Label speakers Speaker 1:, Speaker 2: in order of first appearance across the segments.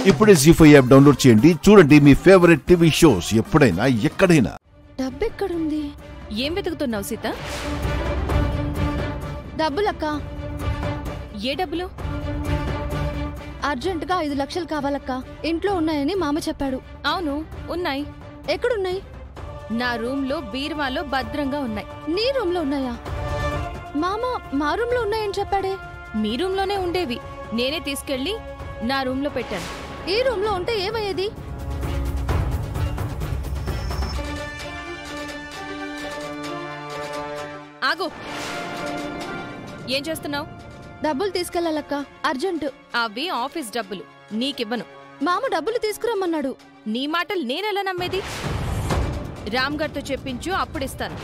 Speaker 1: ఇప్పుడే జీ5 app download చేయండి. చూడండి మీ ఫేవరెట్ టీవీ షోస్ ఎప్పుడైనా ఎక్కడైనా.
Speaker 2: డబ్బెక్కడుంది?
Speaker 3: ఏం వెతుకుతున్నావు సీత?
Speaker 2: డబ్బులక్క.
Speaker 3: ఏ డబ్బులు?
Speaker 2: అర్జెంటుగా 5 లక్షలు కావాలక్క. ఇంట్లో ఉన్నాయని మామ చెప్పాడు.
Speaker 3: అవును, ఉన్నాయి.
Speaker 2: ఎక్కడున్నాయి?
Speaker 3: నా రూమ్ లో బీరువాలో భద్రంగా ఉన్నాయి.
Speaker 2: నీ రూమ్ లో ఉన్నాయా? మామ మా రూమ్ లో ఉన్నాయని చెప్పాడే.
Speaker 3: మీ రూమ్ లోనే ఉండేవి. నేనే తీసుకెళ్లి నా రూమ్ లో పెట్టాను.
Speaker 2: ఈ రూమ్ లో ఉంటే ఏమయ్యేది?
Speaker 3: ఆగు. ఏం చేస్తున్నావు?
Speaker 2: డబ్బులు తీసుకెళ్లాలక్క, అర్జెంటు.
Speaker 3: అవి ఆఫీస్ డబ్బులు, నీకివ్వను.
Speaker 2: మామ డబ్బులు తీసుకురమ్మన్నాడు.
Speaker 3: నీ మాటలు నేనెలా నమ్మేది? రామ్ గారితో చెప్పించు, అప్పుడిస్తాను.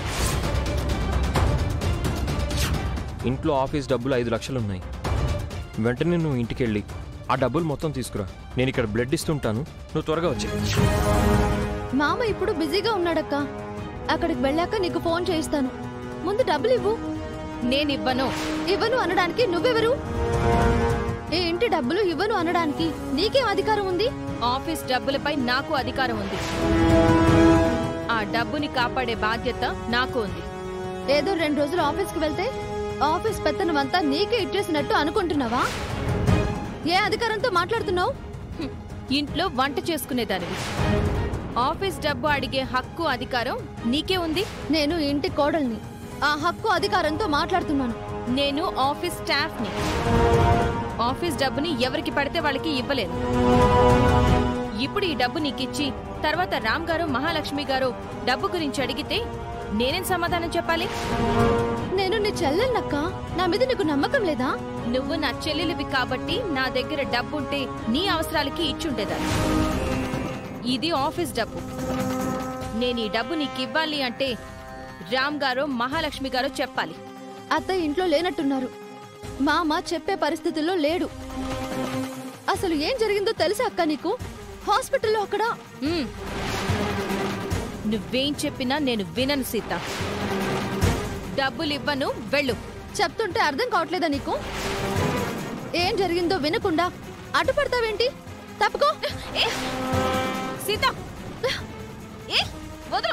Speaker 4: ఇంట్లో ఆఫీస్ డబ్బులు 5 లక్షలున్నాయి. వెంటనే నువ్వు ఇంటికెళ్ళి ఆ డబ్బులు మొత్తం తీసుకురా. నేను ఇక్కడ బ్లడ్ ఇస్తుంటాను, నువ్వు త్వరగా వచ్చి.
Speaker 2: మామ ఇప్పుడు బిజీగా ఉన్నాడక్క. అక్కడికి వెళ్ళాక నీకు ఫోన్ చేయిస్తాను. ముందు డబ్బులు ఇవ్వు.
Speaker 3: నేనివ్వను.
Speaker 2: ఇవ్వను అనడానికి నువ్వెవరు? ఏ ఇంటి డబ్బులు ఇవ్వను అనడానికి నీకేం అధికారం ఉంది?
Speaker 3: ఆఫీస్ డబ్బులపై నాకు అధికారం ఉంది. ఆ డబ్బుని కాపాడే బాధ్యత నాకు ఉంది.
Speaker 2: ఏదో 2 రోజులు ఆఫీస్కి వెళ్తే ఆఫీస్ పెత్తనమంతా నీకే ఇచ్చేసినట్టు అనుకుంటున్నావా? ఏ అధికారంతో మాట్లాడుతున్నావు?
Speaker 3: ఇంట్లో వంట చేసుకునేదానివి. ఆఫీస్ డబ్బు అడిగే హక్కు, అధికారం నీకే ఉంది.
Speaker 2: నేను ఇంటి కోడల్ని. ఆ హక్కు అధికారంతో మాట్లాడుతున్నాను.
Speaker 3: నేను ఆఫీస్ స్టాఫ్ని. ఆఫీస్ డబ్బుని ఎవరికి పడితే వాళ్ళకి ఇవ్వలేదు. ఇప్పుడు ఈ డబ్బు నీకిచ్చి తర్వాత రామ్ గారు, మహాలక్ష్మి గారు డబ్బు గురించి అడిగితే నేనేం సమాధానం చెప్పాలి?
Speaker 2: నేను నీ చెల్లెన్నక్క. నా మీద నీకు నమ్మకం లేదా?
Speaker 3: నువ్వు నా చెల్లెలివి కాబట్టి నా దగ్గర డబ్బుంటే నీ అవసరాలకి ఇచ్చుండేదాన్ని. ఇది ఆఫీస్ డబ్బు. నేను ఈ డబ్బు నీకివ్వాలి అంటే రామ్ గారో మహాలక్ష్మి గారో చెప్పాలి.
Speaker 2: అత్తయ్య ఇంట్లో లేనట్టున్నారు. మామ చెప్పే పరిస్థితుల్లో లేడు. అసలు ఏం జరిగిందో తెలుసా అక్క నీకు? హాస్పిటల్లో అక్కడ.
Speaker 3: నువ్వేం చెప్పినా నేను వినను సీత. డబ్బులివ్వను, వెళ్ళు.
Speaker 2: చెప్తుంటే అర్థం కావట్లేదా నీకు? ఏం జరిగిందో వినకుండా అడ్డుపడతావేంటి? తప్పుకో.
Speaker 3: సీత, వదలు.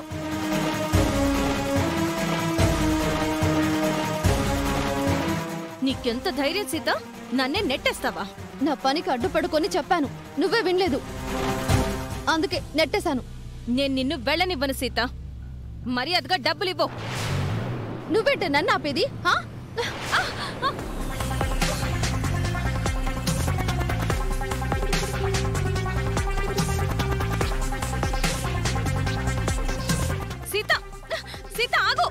Speaker 3: నీకెంత ధైర్యం సీత? నన్నే నెట్టేస్తావా?
Speaker 2: నా పనికి అడ్డుపడుకొని చెప్పాను, నువ్వే వినలేదు. అందుకే నెట్టేశాను.
Speaker 3: నేను నిన్ను వెళ్ళనివ్వను సీత. మర్యాదగా డబ్బులివ్వు.
Speaker 2: నువ్వేంటే నన్ను ఆపేది?
Speaker 3: సీత, సీత ఆగు.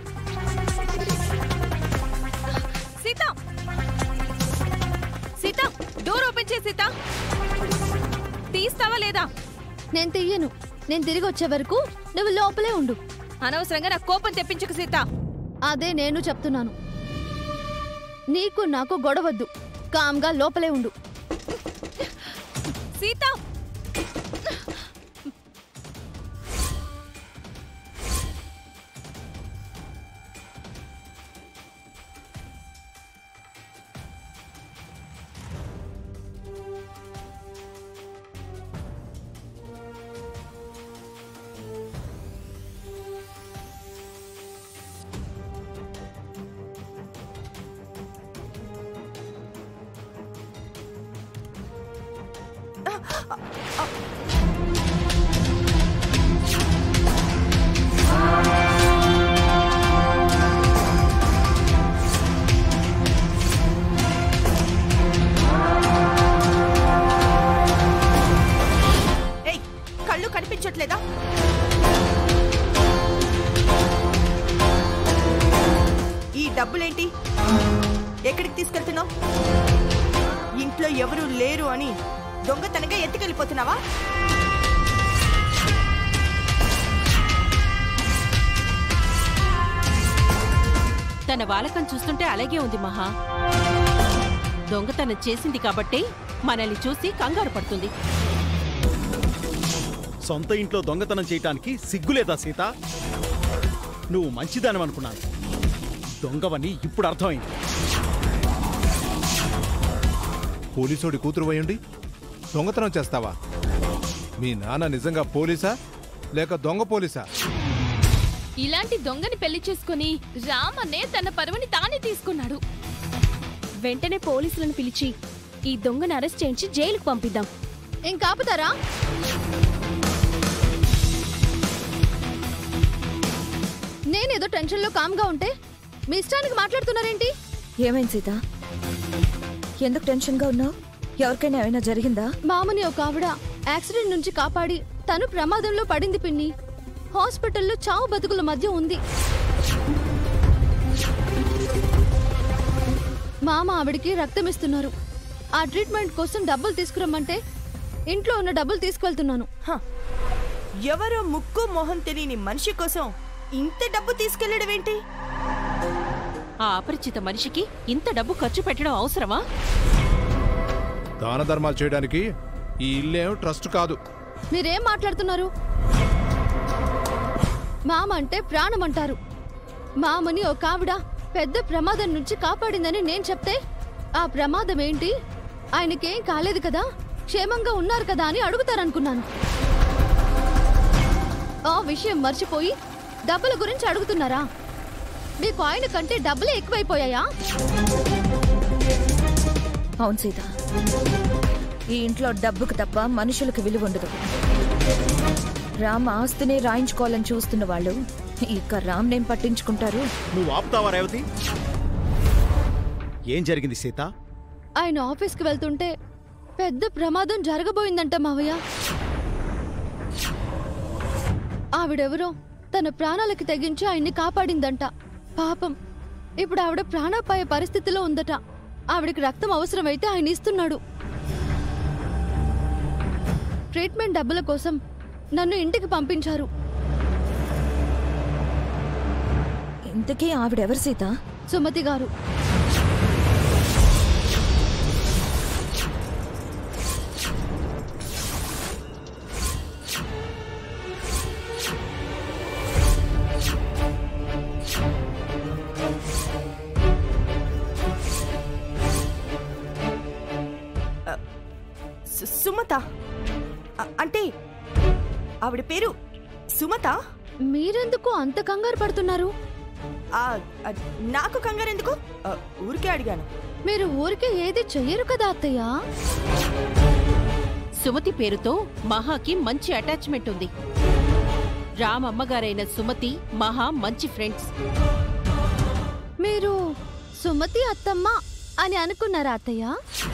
Speaker 3: సీత, సీత డోర్ ఓపెన్ చేయి. సీత, తీస్తావా లేదా?
Speaker 2: నేను తీయను. నేను తిరిగి వచ్చే వరకు నువ్వు లోపలే ఉండు.
Speaker 3: అనవసరంగా నా కోపం తెప్పించుకు సీత.
Speaker 2: అదే నేను చెప్తున్నాను. నీకు నాకు గొడవద్దు. కామ్గా లోపలే ఉండు.
Speaker 3: సీత,
Speaker 5: కళ్ళు కనిపించట్లేదా? ఈ డబ్బులేంటి? ఎక్కడికి తీసుకెళ్తున్నావు? ఇంట్లో ఎవరూ లేరు అని దొంగతనంగా ఎత్తుకెళ్ళిపోతున్నావా?
Speaker 6: తన వాలకం చూస్తుంటే అలాగే ఉంది మహా. దొంగతనం చేసింది కాబట్టే మనల్ని చూసి కంగారు పడుతుంది.
Speaker 7: సొంత ఇంట్లో దొంగతనం చేయటానికి సిగ్గులేదా సీత? నువ్వు మంచిదానమనుకున్నాను. దొంగవని ఇప్పుడు అర్థమైంది.
Speaker 1: పోలీసోడి కూతురు అయ్యుండి
Speaker 8: దొంగతనం చేస్తావా? మీ నాన్న నిజంగా పోలీసా లేక దొంగ పోలీసా?
Speaker 3: ఇలాంటి దొంగని పెళ్లి చేసుకుని రామన్నే తన పరువుని తానే తీసుకున్నాడు. వెంటనే పోలీసులను పిలిచి ఈ దొంగను అరెస్ట్ చేయించి జైలుకు పంపిద్దాం.
Speaker 2: ఇంకాపుతారా? నేనేదో టెన్షన్లో కామ్గా ఉంటే మీ ఇష్టానికి మాట్లాడుతున్నారేంటి?
Speaker 9: ఏమైంది సీత? ఎందుకు టెన్షన్గా ఉన్నావు? ఎవరికైనా ఏమైనా జరిగిందా?
Speaker 2: మామని ఒక ఆవిడ యాక్సిడెంట్ నుంచి కాపాడి తను ప్రమాదంలో పడింది పిన్ని. హాస్పిటల్లో చావు బతుకుల మధ్య ఉంది. మామ ఆవిడికి రక్తం ఇస్తున్నారు. ఆ ట్రీట్మెంట్ కోసం డబ్బులు తీసుకురమ్మంటే ఇంట్లో ఉన్న డబ్బులు తీసుకువెళ్తున్నాను.
Speaker 5: ఎవరో ముక్కు మొహం తెలియని మనిషి కోసం ఇంత డబ్బు తీసుకెళ్లడం ఏంటి?
Speaker 6: ఆ అపరిచిత మనిషికి ఇంత డబ్బు ఖర్చు పెట్టడం అవసరమా?
Speaker 8: దాన ధర్మాలు చేయడానికి ఈ ఇల్లేం ట్రస్ట్ కాదు.
Speaker 2: మీరేం మాట్లాడుతున్నారు? మామ అంటే ప్రాణం అంటారు. మామని ఒక ఆవిడ పెద్ద ప్రమాదం నుంచి కాపాడిందని నేను చెప్తే ఆ ప్రమాదం ఏంటి, ఆయనకేం కాలేదు కదా, క్షేమంగా ఉన్నారు కదా అని అడుగుతారనుకున్నాను. ఆ విషయం మర్చిపోయి డబ్బుల గురించి అడుగుతున్నారా? మీకు ఆయన కంటే డబ్బులే ఎక్కువైపోయాయా?
Speaker 9: అవును సీత, ఈ ఇంట్లో డబ్బుకు తప్ప మనుషులకు విలువ ఉండదు. రామ్ ఆస్తినే రాయించుకోవాలని చూస్తున్న వాళ్ళు ఇక రామ్ నేం పట్టించుకుంటారు.
Speaker 7: నువ్వు ఆపుతావా రేవతి? ఏం జరిగింది సీత?
Speaker 2: ఆయన ఆఫీస్కి వెళ్తుంటే పెద్ద ప్రమాదం జరగబోయిందంట మావయ్య. ఆవిడెవరో తన ప్రాణాలకి తెగించి ఆయన్ని కాపాడిందంట. పాపం ఇప్పుడు ఆవిడ ప్రాణాపాయ పరిస్థితిలో ఉందట. ఆవిడకి రక్తం అవసరమైతే ఆయన ఇస్తున్నాడు. ట్రీట్మెంట్ డబ్బుల కోసం నన్ను ఇంటికి పంపించారు.
Speaker 9: ఇంతకీ ఆవిడెవరు సీత?
Speaker 2: సుమతి గారు.
Speaker 5: సుమత అంటే ఆవిడ పేరు సుమత?
Speaker 2: మీరెందుకు అంత కంగారు పడుతున్నారు?
Speaker 5: నాకు కంగారు ఎందుకు? ఊరికే అడిగాను.
Speaker 2: మీరు ఊరికే ఏది చెయ్యరు కదా అత్తయ్య.
Speaker 6: సుమతి పేరుతో మహాకి మంచి అటాచ్మెంట్ ఉంది. రామ్ అమ్మగారైన సుమతి మహా మంచి ఫ్రెండ్స్.
Speaker 2: మీరు సుమతి అత్తమ్మ అని అనుకున్నారా అత్తయ్య?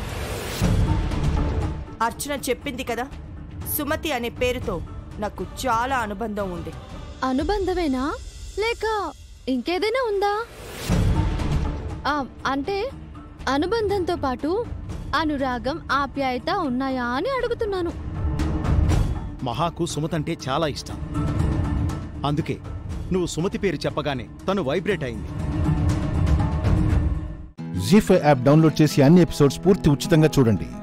Speaker 5: అర్చన చెప్పింది కదా, సుమతి అనే పేరుతో నాకు చాలా అనుబంధం ఉంది.
Speaker 2: అనుబంధమేనా లేక ఇంకేదైనా ఉందా? అంటే అనుబంధంతో పాటు అనురాగం, ఆప్యాయత ఉన్నాయా అని అడుగుతున్నాను.
Speaker 7: మహాకు సుమతి అంటే చాలా ఇష్టం. అందుకే నువ్వు సుమతి పేరు చెప్పగానే తను వైబ్రేట్ అయింది.
Speaker 1: జీ5 యాప్ డౌన్లోడ్ చేసి అన్ని ఎపిసోడ్స్ పూర్తి ఉచితంగా చూడండి.